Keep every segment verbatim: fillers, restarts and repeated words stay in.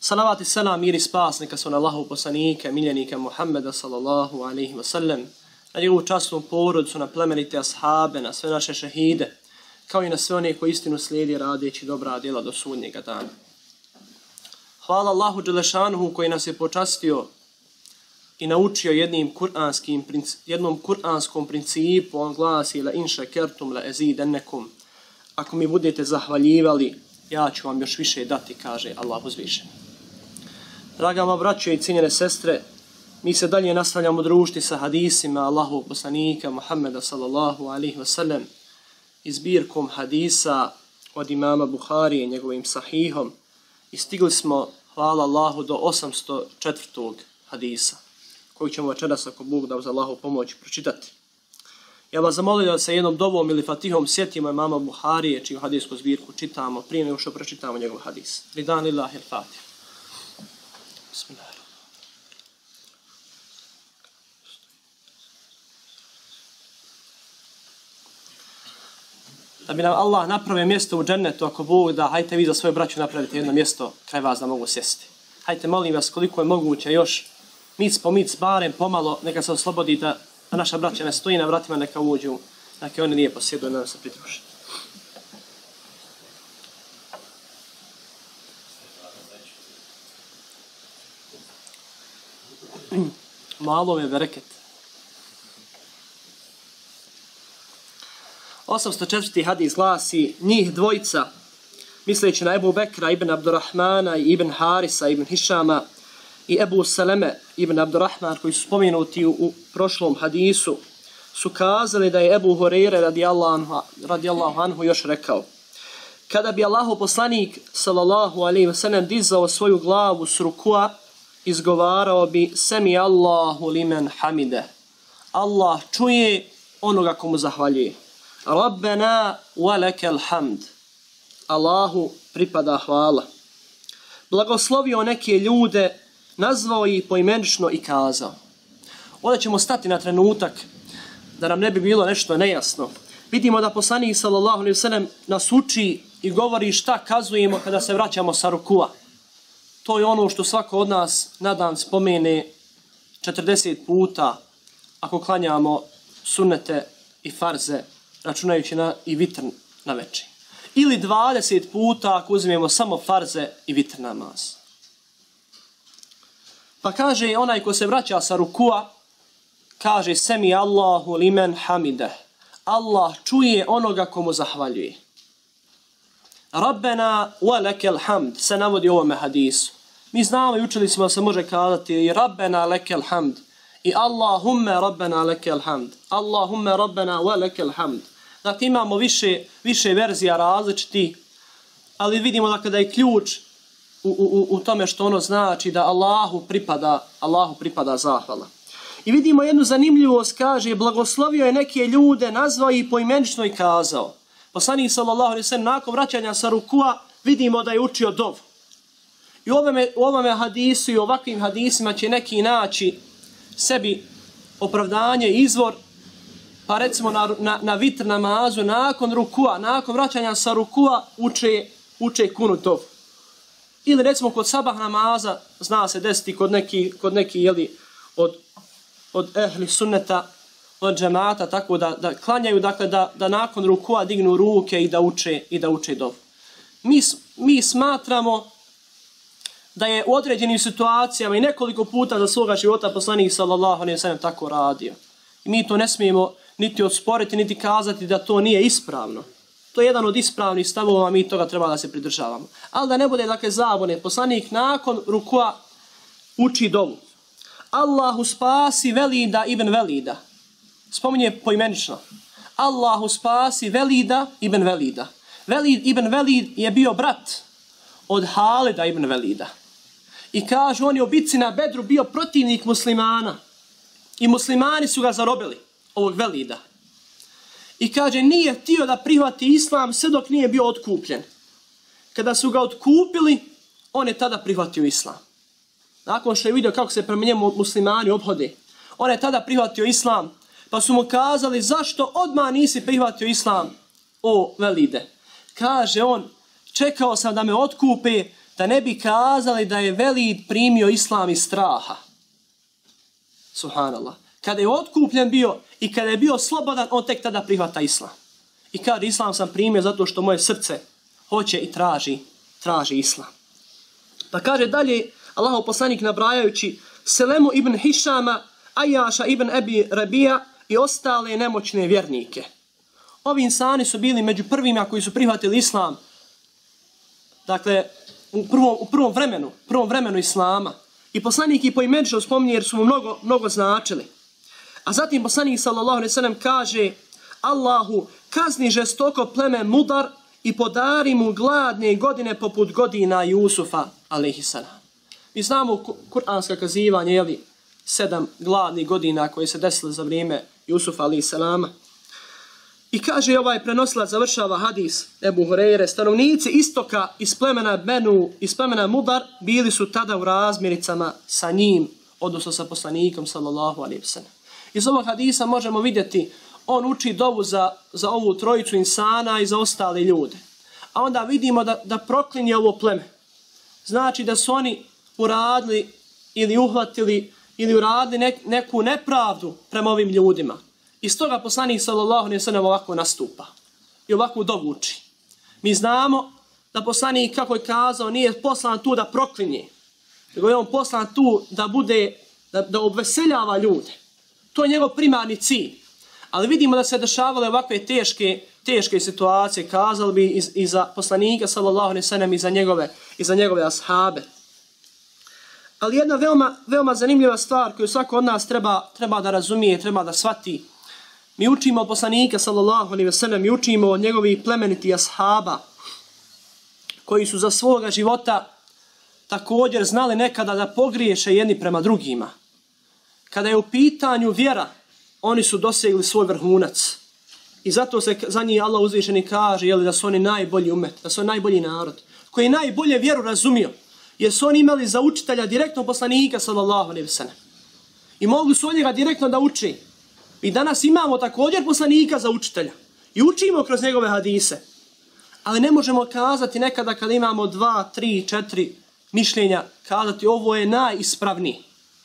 Salavat i selam, mir i spas, neka su na Allahov poslanika, miljenika Muhammeda sallallahu alaihi wa sallam, na njegovu časnu porodicu, na plemenite ashabe, na sve naše šehide, kao i na sve one koji istinu slijedi radeći dobra djela do sudnjega dana. Hvala Allahu Đelešanuhu koji nas je počastio i naučio jednim kuranskim, jednom kuranskom principu. On glasi: la in šakertum la ezidennekum. Ako mi budete zahvaljivali, ja ću vam još više dati, kaže Allah uzvišen. Draga moja braćo i cijenjene sestre, mi se dalje nastavljamo družiti sa hadisima Allahovog poslanika Muhammeda sallallahu alaihi wa sallam i zbirkom hadisa od imama Buharije, njegovim sahihom, i stigli smo, hvala Allahu, do osamsto četvrtog hadisa, koji ćemo večeras, ako Bog da uz Allahu pomoć, pročitati. Ja vas zamolio da se jednom dovom ili fatihom sjetimo imama Buharije, čiju hadijsku zbirku čitamo, prije nego što pročitamo njegov hadis. Ridan lillahi al-Fatih. Bismillah. Da bi nam Allah napravio mjesto u džennetu, ako Bog da, hajte vi za svoju braću napravite jedno mjesto kraj vas da mogu sjesti. Hajte, molim vas, koliko je moguće još, mic po mic, barem pomalo, neka se oslobodi da, da naša braća ne stoji na vratima, neka uđu, neka oni nije posjeduju, da se pridruže. Malo je bereket. osamsto četvrti hadis glasi: njih dvojica, misleći na Ebu Bekra ibn Abdurrahmana i ibn Harisa ibn Hišama i Ebu Saleme ibn Abdurrahman, koji su spomenuti u, u prošlom hadisu, su kazali da je Ebu Hureyre radijallahu, radijallahu anhu još rekao: kada bi Allahov poslanik sallallahu alejhi ve sellem dizao svoju glavu s rukua, izgovarao bi: semi Allahu limen hamide. Allah čuje onoga komu zahvaljuje. Rabbena wa lekel hamd. Allahu pripada hvala. Blagoslovio neke ljude, nazvao ih poimenično i kazao. Ovdje ćemo stati na trenutak da nam ne bi bilo nešto nejasno. Vidimo da poslanik sallallahu alejhi ve sellem nas uči i govori šta kazujemo kada se vraćamo sa rukua. To je ono što svako od nas na dan spomene četrdeset puta ako klanjamo sunnete i farze, računajući na i vitr na večer. Ili dvadeset puta ako uzmemo samo farze i vitr namaz. Pa kaže onaj ko se vraća sa rukua, kaže: semi Allahu limen hamide. Allah čuje onoga komu zahvaljuje. Rabbena wa lekel hamd se navodi u ovome hadisu. Mi znamo i učili smo da se može kazati i Rabbena lekel hamd i Allahumme Rabbena lekel hamd. Allahumme Rabbena wa lekel hamd. Dakle, imamo više, više verzija različiti, ali vidimo da kada je ključ u, u, u tome što ono znači da Allahu pripada, Allahu pripada zahvala. I vidimo jednu zanimljivost, kaže: blagoslovio je neke ljude, nazvao ih poimenično i kazao. Poslanik sallallahu alejhi ve sellem nakon vraćanja sa rukua vidimo da je učio dovu. I u ovome, u ovome hadisu i ovakvim hadisima će neki naći sebi opravdanje, izvor, pa recimo na, na, na vitr namazu, nakon rukua, nakon vraćanja sa rukua uče, uče kunut dovu. Ili recimo kod sabah namaza, zna se desiti kod neki, kod neki jeli, od, od ehli sunneta, od džemata, tako da, da klanjaju, dakle da, da nakon rukua dignu ruke i da uče, i da uče dovu. Mi, mi smatramo da je u određenim situacijama i nekoliko puta za svoga života poslanik sallallahu alejhi ve sellem tako radio. I mi to ne smijemo niti osporiti, niti kazati da to nije ispravno. To je jedan od ispravnih stavova, mi toga treba da se pridržavamo. Ali da ne bude, dakle, zabune, poslanik nakon rukua uči dovu. Allahu spasi Velida ibn Velida. Spominje poimenično. Allahu spasi Velida ibn Velida. Velid ibn Velid je bio brat od Halida ibn Velida. I kažu, on je u bitci na Bedru bio protivnik muslimana. I muslimani su ga zarobili, ovog Velida. I kaže, nije htio da prihvati islam sve dok nije bio otkupljen. Kada su ga otkupili, on je tada prihvatio islam. Nakon što je vidio kako se prema njemu muslimani obhode, on je tada prihvatio islam. Pa su mu kazali, zašto odmah nisi prihvatio islam, o Velide? Kaže on, čekao sam da me otkupe, da ne bi kazali da je Velid primio islam iz straha. Subhanallah. Kada je otkupljen bio i kada je bio slobodan, on tek tada prihvata islam. I kaže, islam sam primio zato što moje srce hoće i traži, traži islam. Pa kaže dalje, Allahov poslanik nabrajajući Selemu ibn Hišama, Ajaša ibn Ebi Rabija i ostale nemoćne vjernike. Ovi insani su bili među prvima koji su prihvatili islam, dakle, u prvom, u prvom vremenu, prvom vremenu islama. I poslanik i poimenično spominje jer su mu mnogo, mnogo značili. A zatim poslanik sallallahu alejhi ve sellem kaže, Allahu kazni žestoko pleme Mudar i podari mu gladne godine poput godina Jusufa alejhi selam. Mi znamo kuranska kazivanja, jeli, sedam gladnih godina koje se desile za vrijeme Jusufa alejhi selama. I kaže ovaj prenosilac, završava hadis Ebu Hureyre, stanovnici istoka iz plemena Benu, iz plemena Mudar, bili su tada u razmiricama sa njim, odnosno sa poslanikom sallallahu alejhi ve sellem. Iz ovog hadisa možemo vidjeti, on uči dovu za, za ovu trojicu insana i za ostale ljude. A onda vidimo da, da proklinje ovo pleme. Znači da su oni uradili ili uhvatili ili uradili nek, neku nepravdu prema ovim ljudima. I stoga poslanik sallallahu alejhi ve sellem ovako nastupa i ovako dovu uči. Mi znamo da poslanik, kako je kazao, nije poslan tu da proklinje, nego je on poslan tu da bude, da, da obveseljava ljude. To je njegov primarni cilj. Ali vidimo da se dešavale ovakve teške, teške situacije, kazali bi i, i za poslanika sallallahu alejhi ve sellem i za njegove, i za njegove ashabe. Ali jedna veoma, veoma zanimljiva stvar koju svako od nas treba, treba da razumije, treba da shvati. Mi učimo od poslanika sallallahu alejhi ve sellem, mi učimo od njegovih plemenitih ashaba koji su za svoga života također znali nekada da pogriješe jedni prema drugima. Kada je u pitanju vjera, oni su dosegli svoj vrhunac. I zato se za njih Allah uzvišeni kaže, jeli, da su oni najbolji umet, da su oni najbolji narod, koji je najbolje vjeru razumio, jer su oni imali za učitelja direktno poslanika sallallahu alejhi ve sellem. I mogli su od njega direktno da uči. I danas imamo također poslanika za učitelja. I učimo kroz njegove hadise. Ali ne možemo kazati nekada kada imamo dva, tri, četiri mišljenja, kazati ovo je najispravniji.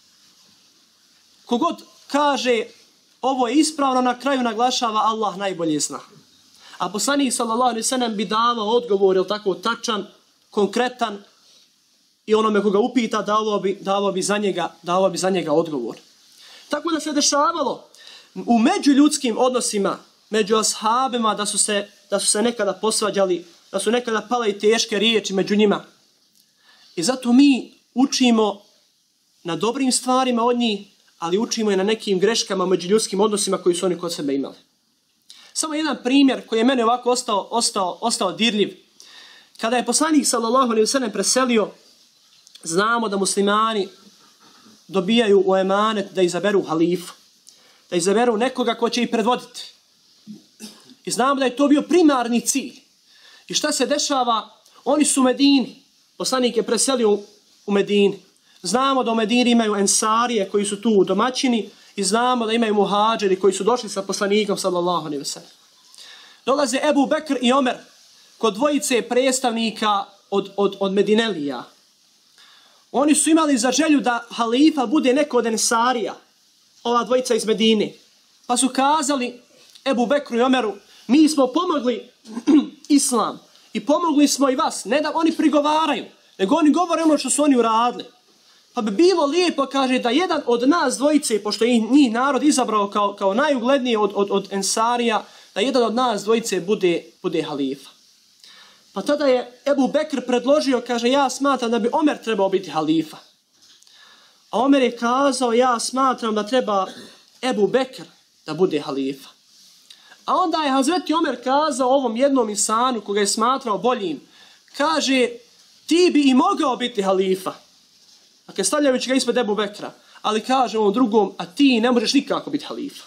Kogod kaže ovo je ispravno, na kraju naglašava Allah najbolje zna. A poslanik sallallahu alejhi ve sellem bi davao odgovor, jel tako, tačan, konkretan, i onome koga upita davao bi, davao bi, za, njega, davao bi za njega odgovor. Tako da se dešavalo u međuljudskim odnosima, među ashabima, da su se, da su se nekada posvađali, da su nekada pale i teške riječi među njima. I zato mi učimo na dobrim stvarima od njih, ali učimo i na nekim greškama među ljudskim odnosima koji su oni kod sebe imali. Samo jedan primjer koji je mene ovako ostao, ostao, ostao dirljiv. Kada je poslanik sallallahu alejhi ve sellem preselio, znamo da muslimani dobijaju u emanet da izaberu halifu, da izaberu nekoga ko će ih predvoditi. I znamo da je to bio primarni cilj. I šta se dešava? Oni su u Medini. Poslanik je preselio u Medini. Znamo da u Medini imaju ensarije koji su tu domaćini i znamo da imaju muhađiri koji su došli sa poslanikom sallallahu alejhi ve sellem. Dolaze Ebu Bekr i Omer kod dvojice predstavnika od, od, od Medinelija. Oni su imali za želju da halifa bude neko od ensarija, ova dvojica iz Medine. Pa su kazali Ebu Bekru i Omeru, mi smo pomogli islam i pomogli smo i vas. Ne da oni prigovaraju, nego oni govore ono što su oni uradili. Pa bi bilo lijepo, kaže, da jedan od nas dvojice, pošto je njih narod izabrao kao, kao najugledniji od, od, od ensarija, da jedan od nas dvojice bude, bude halifa. Pa tada je Ebu Bekr predložio, kaže, ja smatram da bi Omer trebao biti halifa. A Omer je kazao, ja smatram da treba Ebu Bekr da bude halifa. A onda je Hazreti Omer kazao ovom jednom insanu koga je smatrao boljim, kaže, ti bi i mogao biti halifa. Dakle, stavljajući ga ispred Ebu Bekra, ali kaže ovom drugom, a ti ne možeš nikako biti halifa.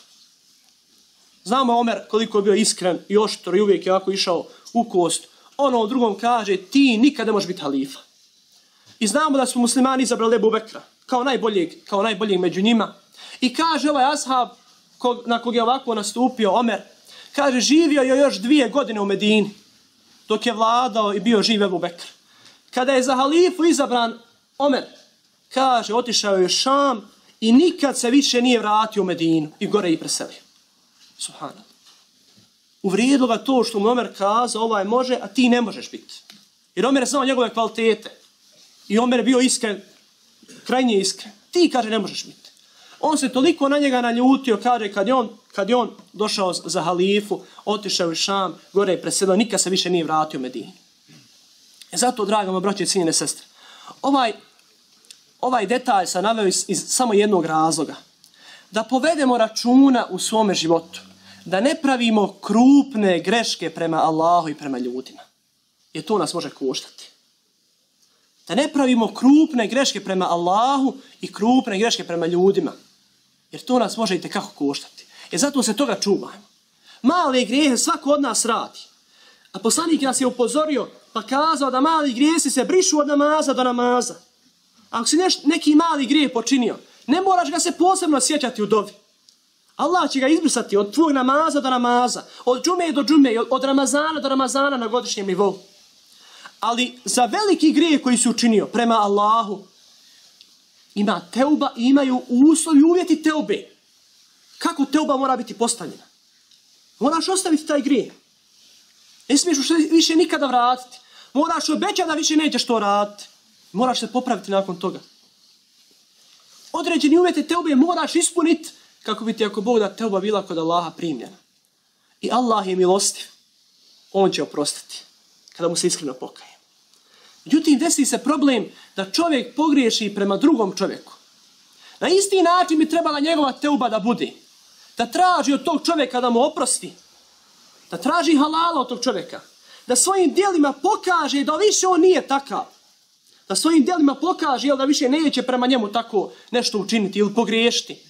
Znamo Omer koliko je bio iskren i oštor i uvijek je ovako išao u kost. Ono drugom kaže, ti nikad ne možeš biti halifa. I znamo da su muslimani izabrali Ebu Bekra kao najboljeg, kao najboljeg među njima. I kaže ovaj ashab kog, na kog je ovako nastupio Omer, kaže, živio je još dvije godine u Medini, dok je vladao i bio živ Ebu Bekr. Kada je za halifu izabran Omer, kaže, otišao je u Šam i nikad se više nije vratio u Medinu i gore i preselio. Subhanallah. Uvrijedilo ga to što mu Omer kazao, ovaj može, a ti ne možeš biti. Jer Omer je znao njegove kvalitete. I Omer je bio iskren, krajnje iskren. Ti, kaže, ne možeš biti. On se toliko na njega naljutio, kaže, kad je on, kad je on došao za halifu, otišao u Šam, gore je preselio, nikad se više nije vratio u Medinu. E zato, draga moja braće i cijenjene sestre, ovaj, ovaj detalj sam naveo iz, iz samo jednog razloga. Da povedemo računa u svome životu. Da ne pravimo krupne greške prema Allahu i prema ljudima. Jer to nas može koštati. Da ne pravimo krupne greške prema Allahu i krupne greške prema ljudima. Jer to nas može i tekako koštati. Jer zato se toga čuvajmo. Male grijehe svako od nas radi. A poslanik nas je upozorio pa kazao da mali grijesi se brišu od namaza do namaza. Ako si neš, neki mali grijeh počinio, ne moraš ga se posebno sjećati u dovi. Allah će ga izbrisati od tvojeg namaza do namaza, od džume do džume, od Ramazana do Ramazana na godišnjem nivou. Ali za veliki grijeh koji si učinio prema Allahu, ima teuba i imaju uslovi uvjeti teube. Kako teuba mora biti postavljena? Moraš ostaviti taj grijeh. Ne smiješ više nikada vratiti. Moraš obećati da više nećeš to raditi. Moraš se popraviti nakon toga. Određeni uvjeti teube moraš ispuniti kako bi ti, ako Bog da, teuba bila kod Allaha primljena. I Allah je milostiv. On će oprostiti kada mu se iskreno pokaje. Međutim, desi se problem da čovjek pogriješi prema drugom čovjeku. Na isti način bi trebala njegova teuba da bude. Da traži od tog čovjeka da mu oprosti. Da traži halala od tog čovjeka. Da svojim djelima pokaže da više on nije takav. Da svojim djelima pokaže da više neće prema njemu tako nešto učiniti ili pogriješiti.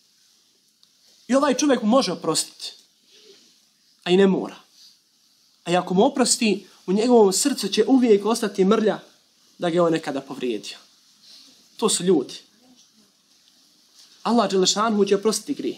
I ovaj čovjek mu može oprostiti. A i ne mora. A ako mu oprosti, u njegovom srcu će uvijek ostati mrlja da ga je on nekada povrijedio. To su ljudi. Allah dželešanhu će oprostiti grije.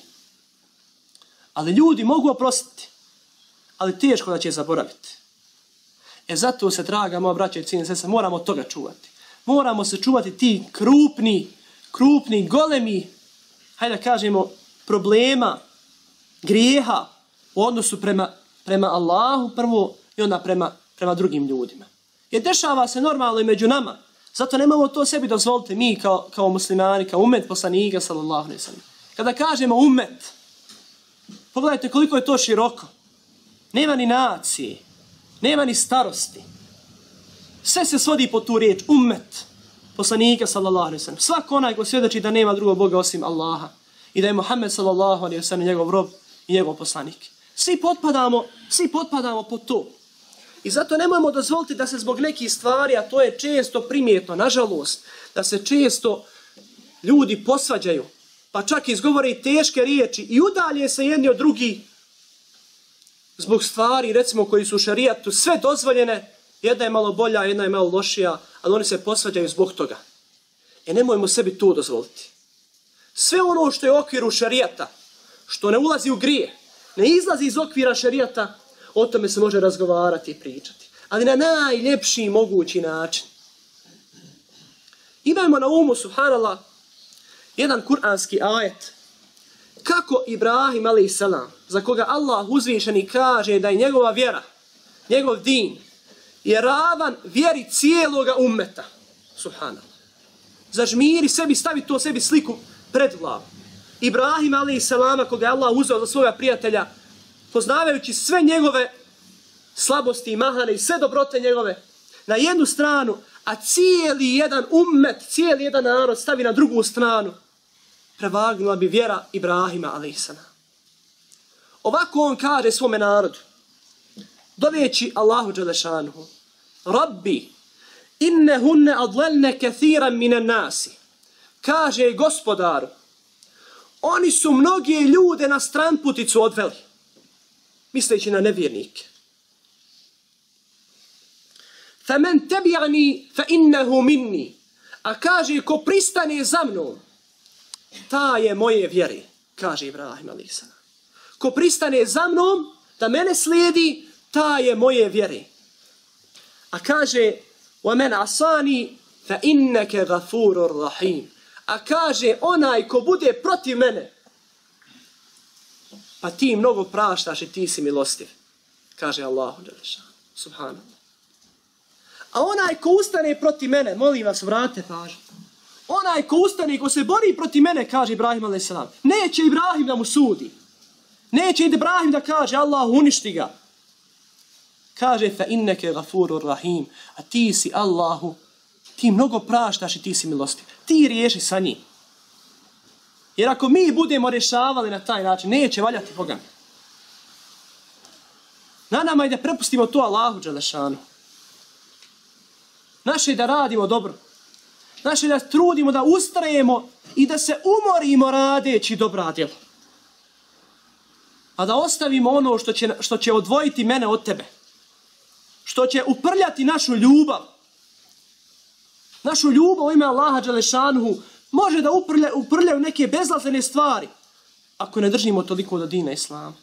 Ali ljudi mogu oprostiti. Ali teško da će zaboraviti. E zato se, draga moja braća i cijenjene sestre, moramo toga čuvati. Moramo se čuvati ti krupni, krupni, golemi, hajde da kažemo, problema, grijeha u odnosu prema, prema Allahu prvo i onda prema, prema drugim ljudima. Jer dešava se normalno i među nama. Zato nemamo to sebi dozvoliti mi kao, kao muslimani, kao umet poslanika, sallallahu alejhi ve sellem. Kada kažemo umet, pogledajte koliko je to široko. Nema ni nacije, nema ni starosti. Sve se svodi po tu riječ, umet poslanika, sallallahu alejhi ve sellem. Svako onaj ko svjedoči da nema drugog Boga osim Allaha i da je Muhammed, sallallahu alejhi ve sellem, njegov rob i njegov poslanik. Svi potpadamo, svi potpadamo po to. I zato nemojmo dozvoliti da se zbog nekih stvari, a to je često primjetno, nažalost, da se često ljudi posvađaju, pa čak izgovore i teške riječi i udalje se jedni od drugih zbog stvari, recimo, koji su u šarijatu sve dozvoljene, jedna je malo bolja, jedna je malo lošija, ali oni se posvađaju zbog toga. E nemojmo sebi to dozvoliti. Sve ono što je u okviru šarijata, što ne ulazi u grije, ne izlazi iz okvira šarijata, o tome se može razgovarati i pričati. Ali na najljepši mogući način. Imajmo na umu, subhanallah, jedan kuranski ajet. Kako Ibrahim alejhi selam, za koga Allah uzvišeni kaže da je njegova vjera, njegov din, je ravan vjeri cijeloga ummeta. Subhanallah. Zažmiri sebi, stavi to sebi sliku pred glavu. Ibrahim alejhi selama, koga je Allah uzeo za svoga prijatelja, poznavajući sve njegove slabosti i mahane i sve dobrote njegove, na jednu stranu, a cijeli jedan ummet, cijeli jedan narod stavi na drugu stranu, prevagnula bi vjera Ibrahima alejhiselam. Ovako on kaže svome narodu, doveći Allahu dželešanuhu, Rabbi, innehunne adlelne kathiran minen nasi, kaže gospodaru, oni su mnoge ljude na stranputicu odveli, misleći na nevjernike. Faman tabi'ani fa innahu minni. A kaže, ko pristane za mnom, ta je moje vjere, kaže Ibrahim alejhi selam. Ko pristane za mnom, da mene slijedi, ta je moje vjere. A kaže, وَمَنْ عَصَانِي فَإِنَّكَ غَفُورٌ رَحِيمٌ. A kaže, onaj ko bude protiv mene, pa ti mnogo praštaš i ti si milostiv. Kaže Allahu dželešanu. Subhanallah. A onaj ko ustane protiv mene, molim vas, vratite pažnju. Onaj ko ustane, ko se bori protiv mene, kaže Ibrahim alejhi selam, neće Ibrahim da mu sudi. Neće Ibrahim da kaže Allah uništi ga. Kaže fa inneke gafurur rahim, a ti si Allahu, ti mnogo praštaš i ti si milostiv. Ti riješi sa njim. Jer ako mi budemo rješavali na taj način, neće valjati Boga. Na nama je da prepustimo to Allahu dželešanu. Naše je da radimo dobro. Naše je da trudimo, da ustrajemo i da se umorimo radeći dobra djela. A da ostavimo ono što će, što će odvojiti mene od tebe. Što će uprljati našu ljubav. Našu ljubav u ime Allaha dželešanuhu može da uprlja, uprljaju neke bezlazene stvari ako ne držimo toliko do dina Islama.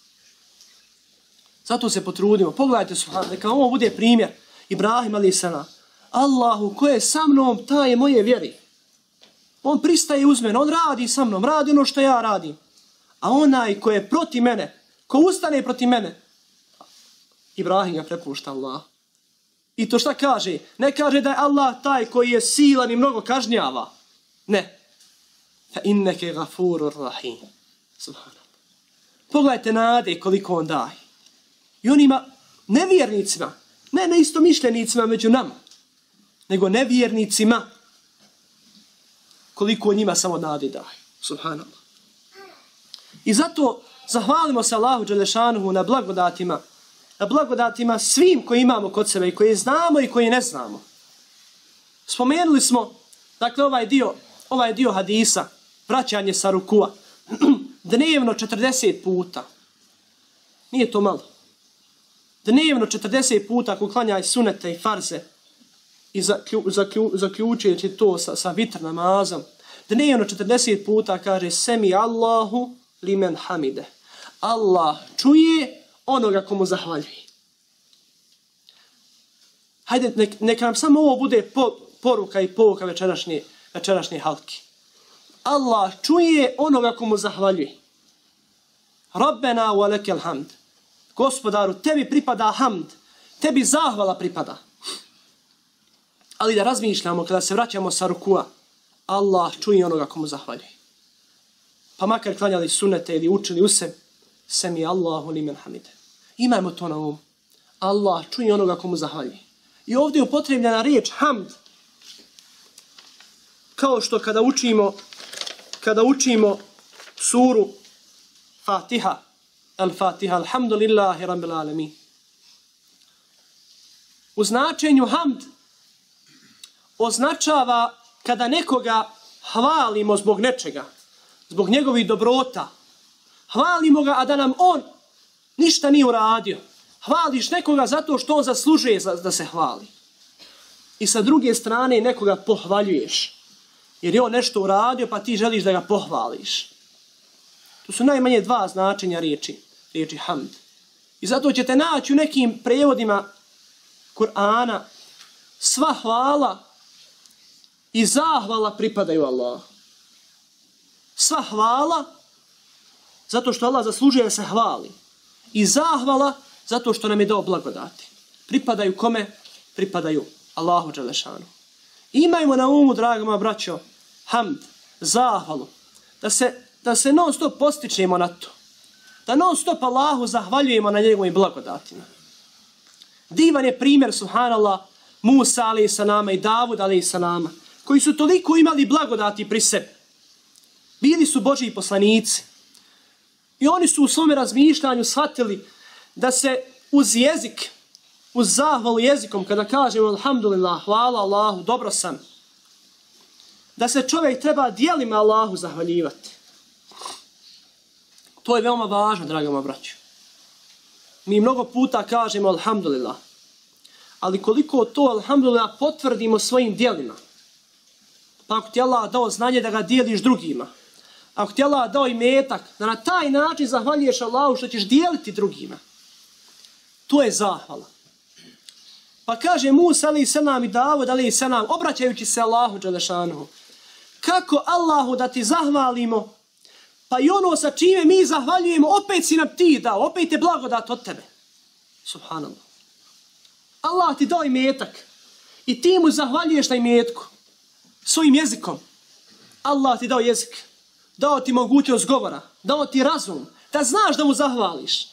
Zato se potrudimo. Pogledajte, subhanallah, neka ovo bude primjer. Ibrahim alejhi selam. Allahu, ko je sa mnom, taj je moje vjeri. On pristaje uz mene, on radi sa mnom, radi ono što ja radim. A onaj ko je protiv mene, ko ustane protiv mene, Ibrahim ga prepušta Allah. I to šta kaže? Ne kaže da je Allah taj koji je silan i mnogo kažnjava. Ne. Fa inneke gafurur rahim. Subhanallah. Pogledajte nade koliko on daje. I onima nevjernicima, ne neistomišljenicima među nama, nego nevjernicima, koliko njima samo nade daje. Subhanallah. I zato zahvalimo se Allahu dželešanuhu na blagodatima, na blagodatima svim koji imamo kod sebe i koje znamo i koje ne znamo. Spomenuli smo, dakle, ovaj dio, ovaj dio hadisa, vraćanje sa rukua, dnevno četrdeset puta. Nije to malo. Dnevno četrdeset puta ako klanjaj sunete i farze i zaklju, zaklju, zaključujući to sa, sa vitr namazom, dnevno četrdeset puta kaže semi Allahu limen hamide. Allah čuje onoga komu zahvaljuje. Hajde, nek, neka nam samo ovo bude po, poruka i pouka večerašnje, večerašnje halki. Allah čuje onoga komu zahvaljuje. Rabbena wa lekel hamd. Gospodaru, tebi pripada hamd, tebi zahvala pripada. Ali da razmišljamo kada se vraćamo sa rukua, Allah čuje onoga komu zahvaljuje. Pa makar klanjali sunete ili učili u sebi, semi Allahu limen hamide. Imajmo to na umu. Allah čuje onoga komu zahvaljuje. I ovdje je upotrebljena riječ hamd. Kao što kada učimo, kada učimo suru Fatiha, Al-Fatiha, alhamdulillahi rabbil alamin. U značenju hamd označava kada nekoga hvalimo zbog nečega, zbog njegovih dobrota. Hvalimo ga, a da nam on ništa nije uradio. Hvališ nekoga zato što on zaslužuje da se hvali. I sa druge strane nekoga pohvaljuješ. Jer je on nešto uradio pa ti želiš da ga pohvališ. To su najmanje dva značenja riječi. Riječi hamd. I zato ćete naći u nekim prevodima Kur'ana sva hvala i zahvala pripadaju Allahu. Sva hvala zato što Allah zaslužuje da se hvali. I zahvala zato što nam je dao blagodati. Pripadaju kome? Pripadaju Allahu dželešanu. Imajmo na umu, draga moja braćo, hamd, zahvalu, da se, da se non stop postičemo na to. Da non stop Allahu zahvaljujemo na njegovim blagodatima. Divan je primjer, subhanallah, Musa alejhi selam i Davud alejhi selam, koji su toliko imali blagodati pri sebi. Bili su Božji poslanici. I oni su u svome razmišljanju shvatili da se uz jezik, uz zahvalu jezikom, kada kažemo alhamdulillah, hvala Allahu, dobro sam, da se čovjek treba dijelima Allahu zahvaljivati. To je veoma važno, draga moja braćo. Mi mnogo puta kažemo alhamdulillah, ali koliko to alhamdulillah potvrdimo svojim dijelima. Pa ako ti Allah dao znanje da ga dijeliš drugima, ako ti Allah dao imetak, da na taj način zahvaljuješ Allahu što ćeš dijeliti drugima, to je zahvala. Pa kaže Musa alejhi selam i Davud alejhi selam, obraćajući se Allahu dželešanu, kako Allahu da ti zahvalimo, pa i ono sa čime mi zahvaljujemo, opet si nam ti dao, opet je blagodat od tebe. Subhanallah. Allah ti dao imetak i ti mu zahvaljuješ na imetku svojim jezikom. Allah ti dao jezik, dao ti mogućnost govora, dao ti razum, da znaš da mu zahvališ.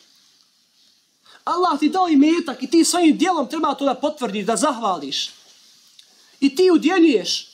Allah ti dao imetak i ti svojim djelom treba to da potvrdiš, da zahvališ. I ti udjeljuješ.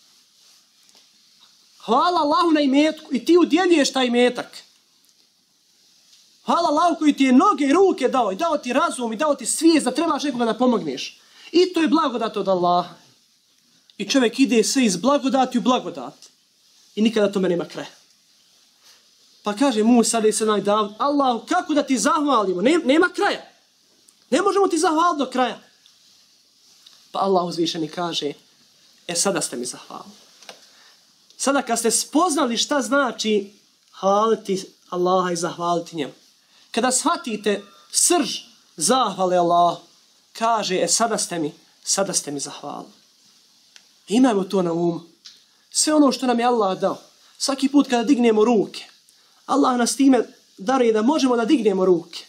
Hvala Allahu na imetku i ti udjeljuješ taj imetak. Hvala Allahu koji ti je noge i ruke dao i dao ti razum i dao ti svijest da trebaš nekoga da pomogneš. I to je blagodat od Allaha. I čovjek ide sve iz blagodati u blagodat. I nikada tome nema kraja. Pa kaže Musa alejhi selam i Davud, Allahu, kako da ti zahvalimo? Ne, nema kraja. Ne možemo ti zahvaliti do kraja. Pa Allah uzvišeni kaže, e sada ste mi zahvalili. Sada kad ste spoznali šta znači hvaliti Allaha i zahvaliti njemu. Kada shvatite srž zahvale Allahu, kaže, e sada ste mi, sada ste mi zahvalili. Imajmo to na umu. Sve ono što nam je Allah dao. Svaki put kada dignemo ruke, Allah nas time daruje da možemo da dignemo ruke.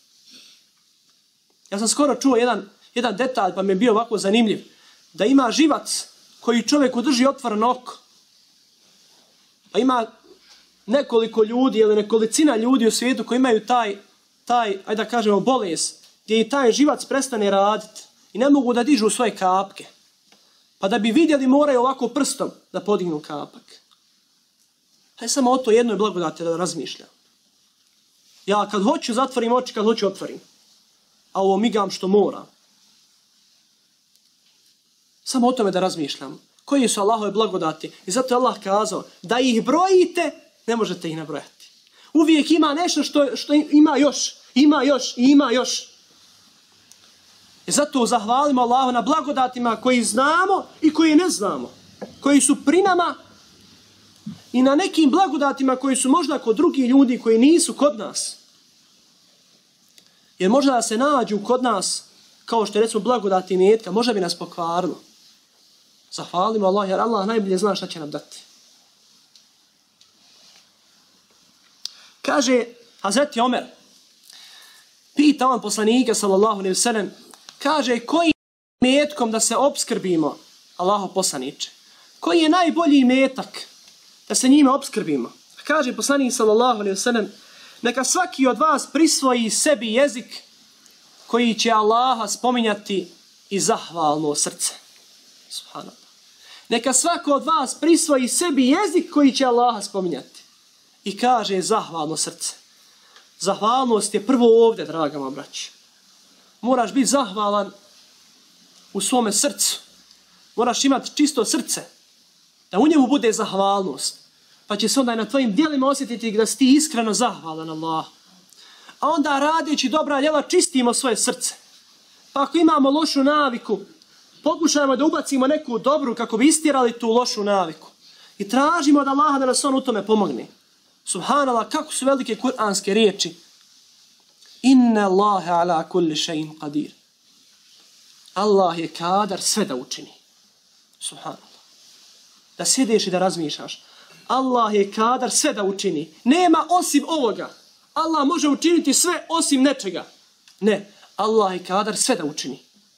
Ja sam skoro čuo jedan, jedan detalj, pa mi je bio ovako zanimljiv. Da ima živac koji čovjeku drži otvoreno oko. Pa ima nekoliko ljudi ili nekolicina ljudi u svijetu koji imaju taj, taj ajde da kažemo, bolest, gdje i taj živac prestane raditi i ne mogu da dižu svoje kapke. Pa da bi vidjeli moraju ovako prstom da podignu kapak. Hajde samo o to jednoj blagodati da razmišljam. Ja kad hoću zatvorim oči, kad hoću otvorim. A ovo migam što moram. Samo o tome da razmišljam. Koji su Allahove blagodati? I zato je Allah kazao da ih brojite, ne možete ih nabrojati. Uvijek ima nešto što, što ima još, ima još i ima još. I zato zahvalimo Allahu na blagodatima koji znamo i koji ne znamo. Koji su pri nama i na nekim blagodatima koji su možda kod drugih ljudi koji nisu kod nas. Jer možda da se nađu kod nas, kao što je recimo blagodati imetka, možda bi nas pokvarilo. Zahvalimo Allah, jer Allah najbolje zna šta će nam dati. Kaže Hazreti Omer, pita on poslanika sallallahu alejhi ve sellem, kaže kojim imetkom da se opskrbimo, Allahov poslaniče, koji je najbolji imetak da se njime opskrbimo. Kaže poslanik sallallahu alejhi ve sellem, neka svaki od vas prisvoji sebi jezik koji će Allaha spominjati i zahvalno srce. Subhanallah. Neka svako od vas prisvoji sebi jezik koji će Allaha spominjati. I kaže zahvalno srce. Zahvalnost je prvo ovdje, draga moja braća. Moraš biti zahvalan u svome srcu. Moraš imati čisto srce. Da u njemu bude zahvalnost. Pa će se onda i na tvojim djelima osjetiti da si ti iskreno zahvalan Allah. A onda radeći dobra djela čistimo svoje srce. Pa ako imamo lošu naviku, pokušajmo da ubacimo neku dobru kako bi istjerali tu lošu naviku. I tražimo od Allaha da nas on u tome pomogne. Subhanallah, kako su velike kuranske riječi. Inna Allahe ala kulli še'in qadir. Allah je kadar sve da učini. Subhanallah. Da sjediš i da razmišljaš. Allah je kadar sve da učini. Nema osim ovoga. Allah može učiniti sve osim nečega. Ne. Allah je kadar sve da učini.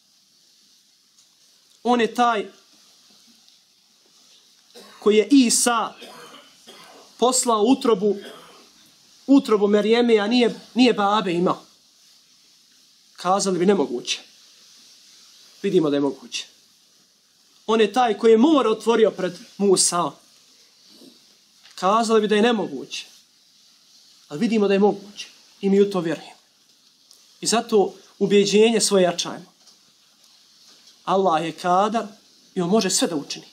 On je taj koji je Isa poslao utrobu utrobu Merijeme, a nije, nije babe imao. Kazali bi nemoguće. Vidimo da je moguće. On je taj koji je more otvorio pred Musa. Kazali bi da je nemoguće. Ali vidimo da je moguće. I mi u to vjerujemo. I zato ubjeđenje svoje jačajmo. Allah je kadar i on može sve da učini.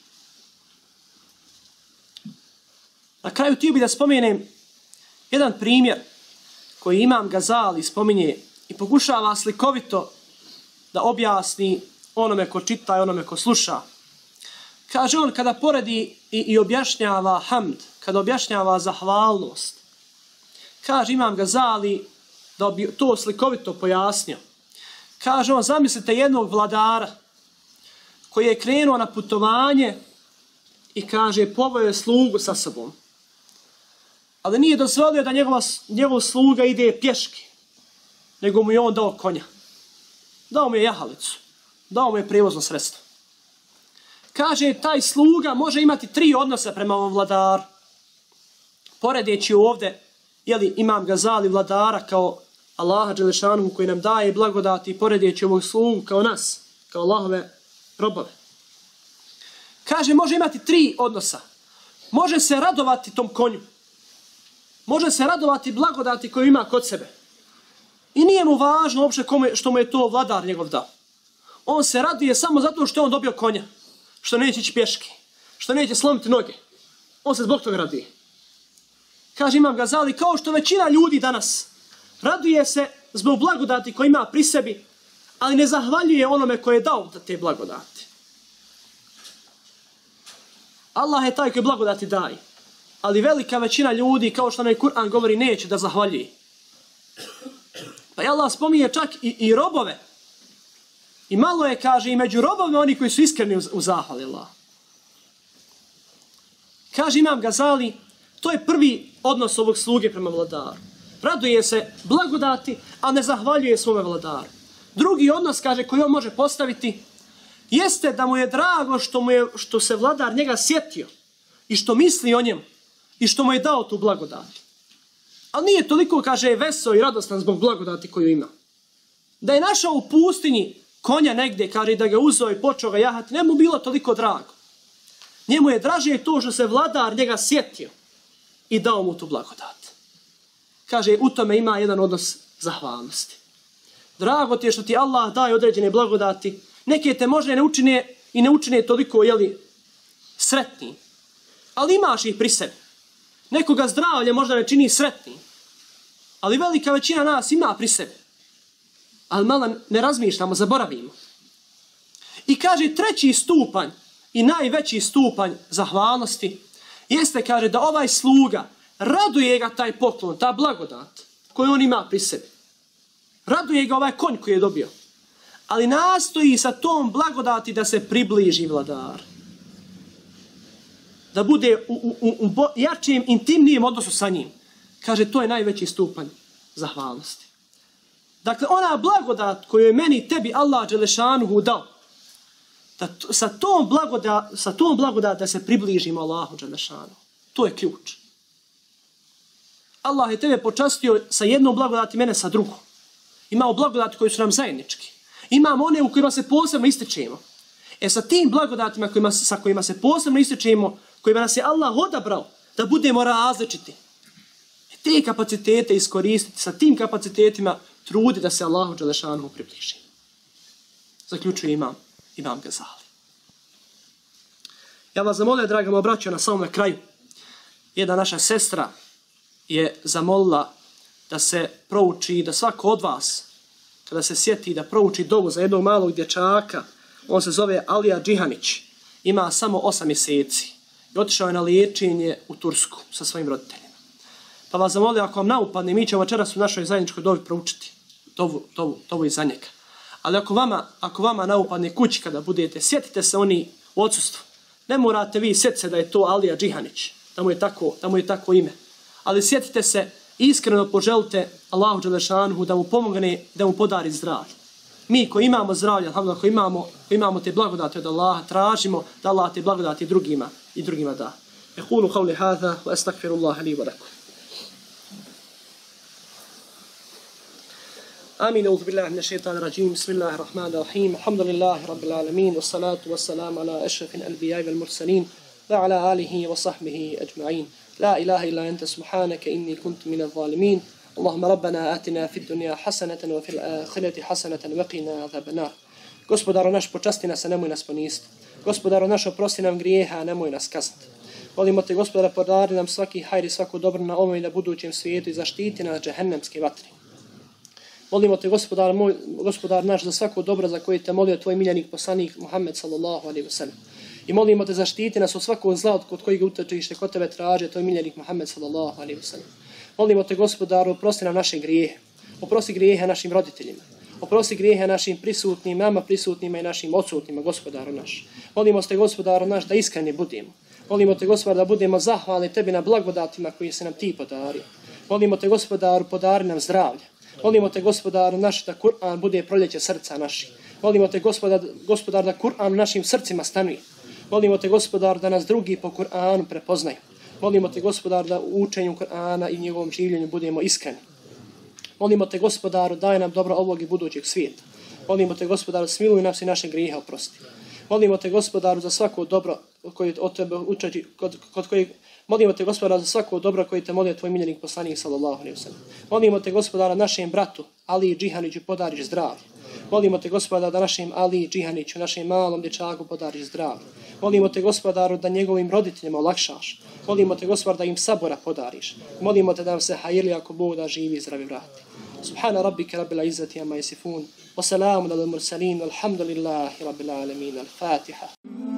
Na kraju htio bih da spomenem jedan primjer koji Imam Gazali spominje i pokušava slikovito da objasni onome ko čita i onome ko sluša. Kaže on kada poredi i, i objašnjava hamd, kada objašnjava zahvalnost, kaže Imam Gazali da bi to slikovito pojasnio. Kaže on, zamislite jednog vladara koji je krenuo na putovanje i kaže, poveo je slugu sa sobom. Ali nije dozvolio da njegova, njegov sluga ide pješki, nego mu je on dao konja. Dao mu je jahalicu. Dao mu je prijevozno sredstvo. Kaže, taj sluga može imati tri odnose prema ovom vladaru. Poredeći ovdje, jeli, Imam Gazali vladara kao Allaha Đelešanu koji nam daje blagodati i poredeći ovog slugu kao nas, kao Allahove robove. Kaže, može imati tri odnosa. Može se radovati tom konju. Može se radovati blagodati koju ima kod sebe. I nije mu važno uopšte kome, što mu je to vladar njegov dao. On se raduje samo zato što je on dobio konja. Što neće ići pješke. Što neće slomiti noge. On se zbog toga raduje. Kaže Imam Gazali, kao što većina ljudi danas raduje se zbog blagodati koje ima pri sebi, ali ne zahvaljuje onome koje je dao te blagodati. Allah je taj koji blagodati daje. Ali velika većina ljudi, kao što nam Kur'an govori, neće da zahvaljuje. Pa je Allah spominje čak i, i robove. I malo je, kaže, i među robovima oni koji su iskreni u, u zahvali Allah. Kaže Imam Gazali, to je prvi odnos ovog sluge prema vladaru. Raduje se blagodati, a ne zahvaljuje svome vladaru. Drugi odnos, kaže, koji on može postaviti, jeste da mu je drago što, mu je, što se vladar njega sjetio i što misli o njemu i što mu je dao tu blagodati. Ali nije toliko, kaže, veseo i radostan zbog blagodati koju ima. Da je našao u pustinji konja negdje, kaže, da ga uzeo i počeo ga jahati, ne mu bilo toliko drago. Njemu je draže to što se vladar njega sjetio i dao mu tu blagodat. Kaže, u tome ima jedan odnos zahvalnosti. Drago ti je što ti Allah daje određene blagodati, neke te možda ne učine i ne učine toliko, jeli, sretni. Ali imaš ih pri sebi. Nekoga zdravlje možda ne čini sretni. Ali velika većina nas ima pri sebi. Ali malo ne razmišljamo, zaboravimo. I kaže, treći stupanj i najveći stupanj zahvalnosti jeste, kaže, da ovaj sluga raduje ga taj poklon, ta blagodat koju on ima pri sebi. Raduje ga ovaj konj koji je dobio. Ali nastoji sa tom blagodati da se približi vladar. Da bude u, u, u, u jačijem, intimnijem odnosu sa njim. Kaže, to je najveći stupanj zahvalnosti. Dakle, ona blagodat koju je meni tebi Allah Đelešanuhu dao, da sa tom blagodat, sa tom blagodat da se približimo Allahu Đelešanuhu. To je ključ. Allah je tebe počastio sa jednom blagodati, mene sa drugom. Imamo blagodati koji su nam zajednički. Imamo one u kojima se posebno ističemo. E sa tim blagodatima kojima, sa kojima se posebno ističemo, kojima nas je Allah odabrao da budemo različiti. E te kapacitete iskoristiti, sa tim kapacitetima trudi da se Allahu Đelešanuhu približi. Zaključuje imam, imam Gazali. Ja vas zamolio, draga moja braćo, na samome kraju. Jedna naša sestra je zamolila da se prouči, da svako od vas, kada se sjeti da prouči dovu za jednog malog dječaka, on se zove Alija Džihanić, ima samo osam mjeseci i otišao je na liječenje u Tursku sa svojim roditeljima. Pa vas zamolio, ako vam naupadne, mi ćemo večeras u našoj zajedničkoj dovi proučiti dovu, dovu, dovu iza njega. Ali ako vama, ako vama naupadne kući kada budete, sjetite se oni u odsustvu. Ne morate vi sjetiti se da je to Alija Džihanić, da mu je tako, da mu je tako ime. Ali sjetite se, iskreno poželite Allahu Đelešanuhu da mu pomogne, da mu podari zdravlje. Mi koji imamo zdravlje, alhamdulillah, koji imamo, koji imamo te blagodati od Allaha, tražimo da Allah te blagodati drugima i drugima da. Ekulu qavli hadha wa astagfirullaha li wa lakum. Amin, auzu billahi minash shaitanir rajim. Bismillahir rahmanir rahim. Alhamdulillahi rabbil alamin, wassalatu wassalamu ala ashrafil anbiya'i wal mursalin wa ala alihi wa sahbihi ajma'in. لا إله إلا أنت سبحانك إني كنت من الظالمين اللهم ربنا آتنا في الدنيا حسنة وفي الآخرة حسنة وقنا عذاب النار. Gospodaro naš, počasti nas, a nemoj nas poniziti. Gospodaro naš, oprosti nam grijeha, a nemoj nas kazniti. Molimo te, Gospodara, podari nam svaki hajr i svako dobro na ovom i na budućem svijetu i zaštiti nas džehennemske vatre. Molimo te, Gospodar, moj, Gospodar naš, za svako dobro za koje te molio tvoj miljenik poslanik Muhammed sallallahu alejhi ve sellem. I molimo te, zaštiti nas od svakog zla od kojeg utočište kod tebe traže tvoj miljenik Muhammed sallallahu alejhi ve sellem. Molimo te, Gospodaru, oprosti nam naše grijehe. Oprosti grijehe našim roditeljima. Oprosti grijehe našim prisutnim, nama prisutnima i našim odsutnima, gospodaru naš. Molimo te, gospodaru naš, da iskreni budemo. Molimo te, gospodaru, da budemo zahvalni tebi na blagodatima koji se nam ti podario. Molimo te, gospodaru, podari nam zdravlje. Molimo te, gospodaru naš, da Kur'an bude proljeće srca naših. Molimo te, gospodar, gospodar, da Kur'an u našim srcima stanuje. Molimo te, gospodar, da nas drugi po Kur'anu prepoznaju. Molimo te, gospodar, da u učenju Kur'ana i njegovom življenju budemo iskreni. Molimo te, gospodaru, daj nam dobro ovog i budućeg svijeta. Molimo te, gospodaru, smiluj nas i naše grijehe oprosti. Molimo te, gospodaru, za svako dobro koje od tebe učeći, kod, kod kojeg molimo te, gospodaru, za svako dobro koje te molio tvoj miljenik poslanik sallallahu alejhi ve sellem. Molimo te, gospodaru, našem bratu Ali Džihaniću podariš zdravlje. Molimo te, gospodaru, da našem Ali Džihaniću, našem malom dječaku podariš zdravlje. Molimo te, gospodaru, da njegovim roditeljima olakšaš. Molimo te, gospodaru, da im sabora podariš. Molimo te da nam se hajili ako Bog da živi i zdravi vrati. Subhana rabbika rabbil izzati amma yasifun. Wa salamun alal mursalin. Alhamdulillahi rabbil alamin. Al-Fatiha.